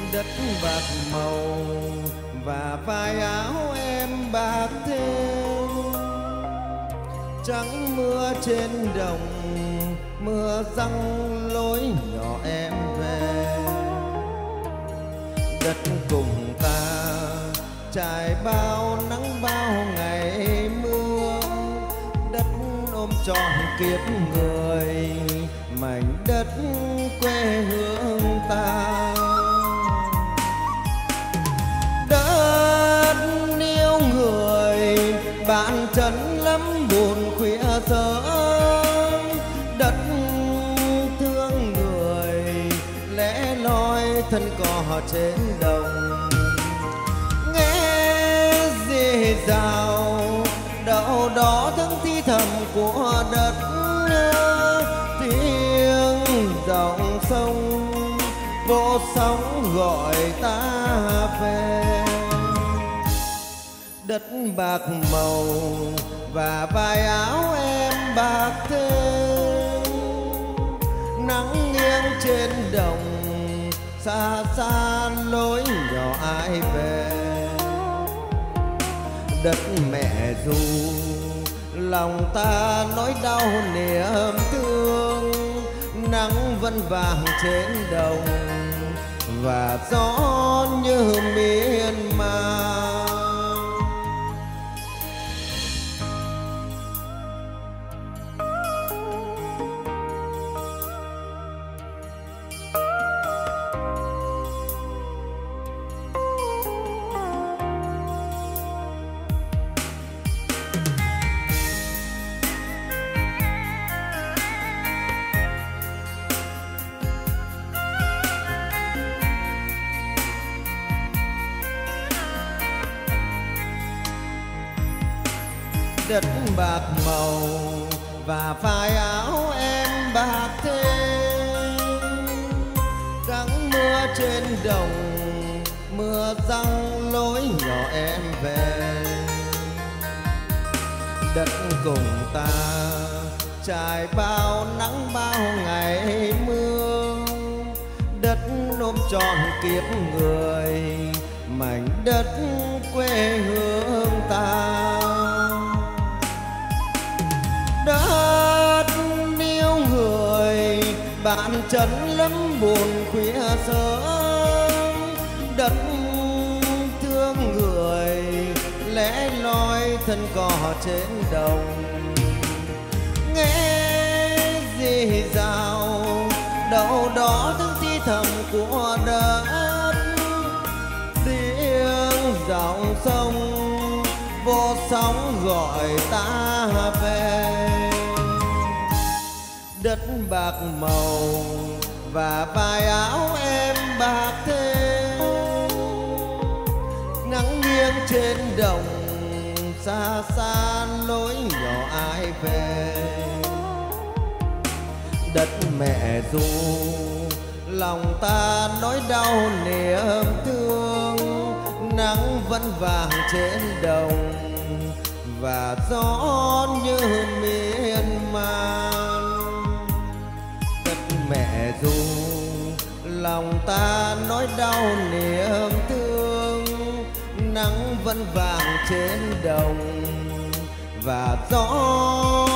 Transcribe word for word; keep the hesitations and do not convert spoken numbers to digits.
Đất bạc màu và vai áo em bạc thêm, trắng mưa trên đồng, mưa răng lối nhỏ em về. Đất cùng ta trải bao nắng bao ngày mưa, đất ôm trọn kiếp người, mảnh đất quê hương ta. Đất yêu người bạn chân lắm buồn khuya sớm, đất thương người lẻ loi thân cò trên đồng. Nghe rì rào đâu đó tiếng thi thầm của đất, tiếng dòng sông vô sóng gọi ta về. Đất bạc màu và vai áo em bạc thêm, nắng nghiêng trên đồng, xa xa lối nhỏ ai về. Đất mẹ ru lòng ta nỗi đau niềm thương, nắng vẫn vàng trên đồng và gió như miên man. Đất bạc màu và vai áo em bạc thêm, trắng mưa trên đồng, mưa răng lối nhỏ em về. Đất cùng ta trải bao nắng bao ngày mưa, đất ôm trọn kiếp người, mảnh đất quê hương ta. Đất yêu người bạn chân lắm buồn khuya sớm, đất thương người lẻ loi thân cò trên đồng. Nghe rì rào đâu đó tiếng thi thầm của đất, tiếng dòng sông vô sóng gọi ta về. Đất bạc màu và vai áo em bạc thêm, nắng nghiêng trên đồng, xa xa lối nhỏ ai về. Đất mẹ ru lòng ta nỗi đau niềm thương, nắng vẫn vàng trên đồng và gió như miên man. Đất mẹ ru lòng ta nỗi đau niềm thương, nắng vẫn vàng trên đồng và gió